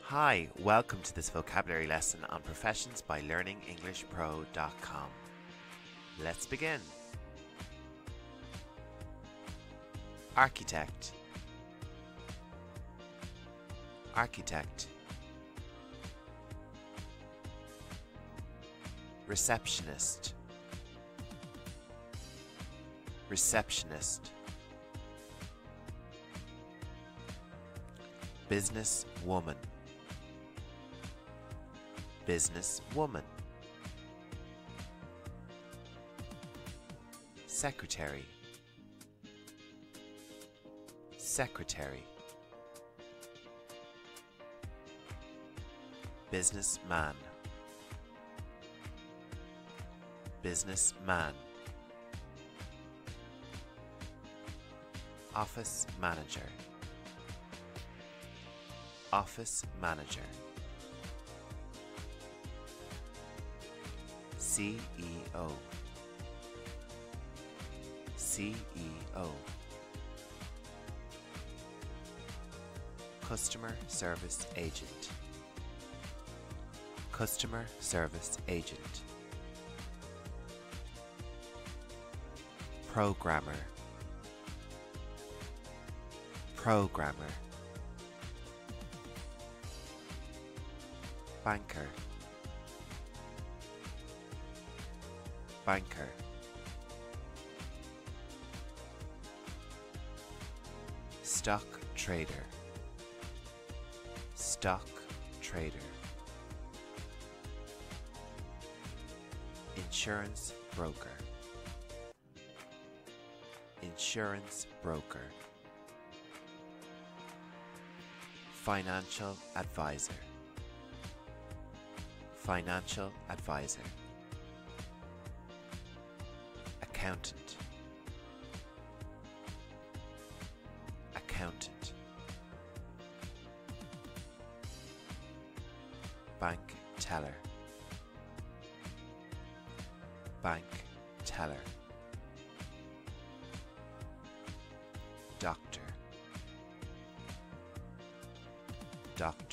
Hi, welcome to this vocabulary lesson on Professions by LearningEnglishPro.com. Let's begin. Architect. Architect. Receptionist. Receptionist. Businesswoman. Businesswoman. Secretary. Secretary. Businessman. Businessman. Office manager. Office manager. CEO. CEO. Customer service agent. Customer service agent. Programmer. Programmer. Banker. Banker. Stock trader. Stock trader. Insurance broker. Insurance broker. Financial advisor. Financial advisor. Accountant. Accountant. Bank teller. Bank teller. Doctor. Doctor.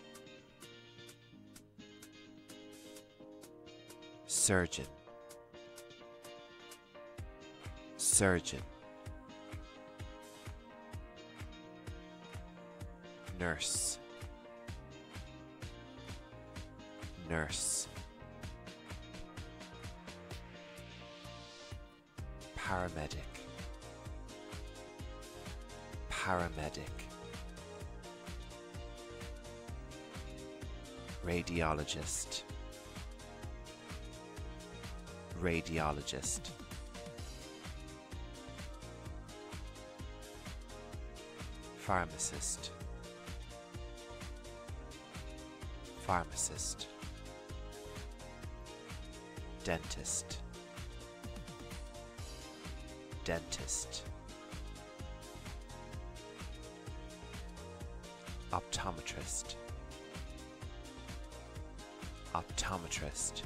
Surgeon. Surgeon. Nurse. Nurse. Paramedic. Paramedic. Radiologist. Radiologist. Pharmacist. Pharmacist. Dentist. Dentist. Optometrist. Optometrist.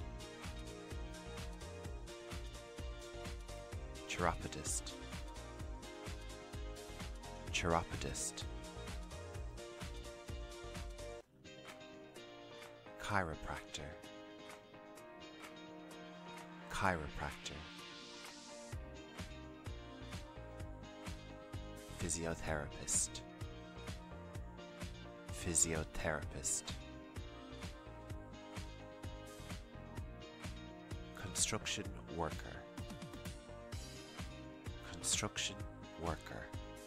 Chiropodist. Chiropodist. Chiropractor. Chiropractor. Physiotherapist. Physiotherapist. Construction worker. Construction worker.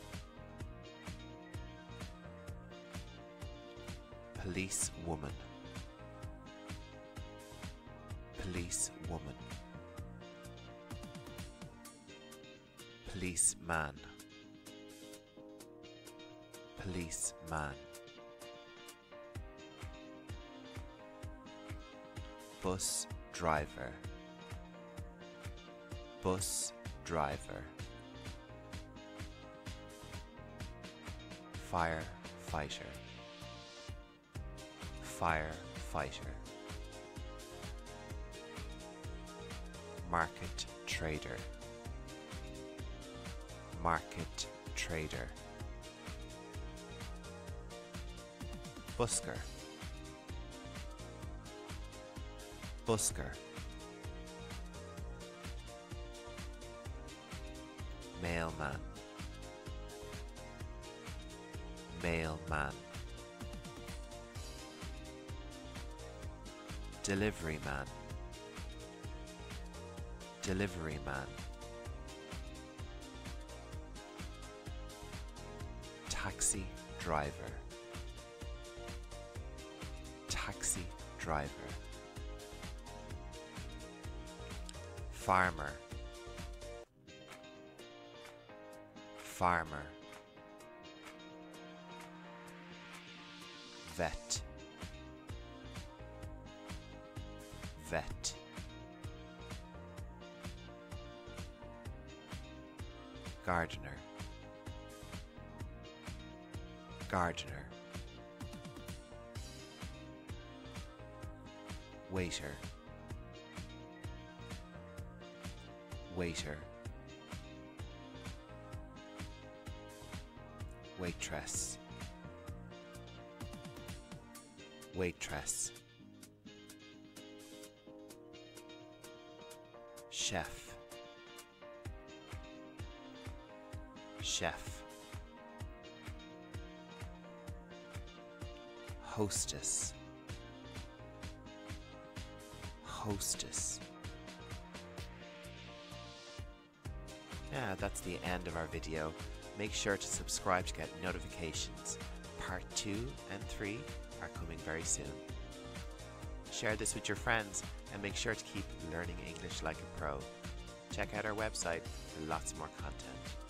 Policewoman. Policewoman. Policeman. Policeman. Bus driver. Bus driver. Firefighter. Firefighter. Market trader. Market trader. Busker. busker, mailman, mailman, deliveryman, deliveryman, taxi driver, taxi driver, farmer, farmer, vet, vet, gardener, gardener, waiter, waiter, waitress, waitress, chef, chef, hostess, hostess. Yeah, that's the end of our video. Make sure to subscribe to get notifications. Part 2 and 3 are coming very soon. Share this with your friends and make sure to keep learning English like a pro. Check out our website for lots more content.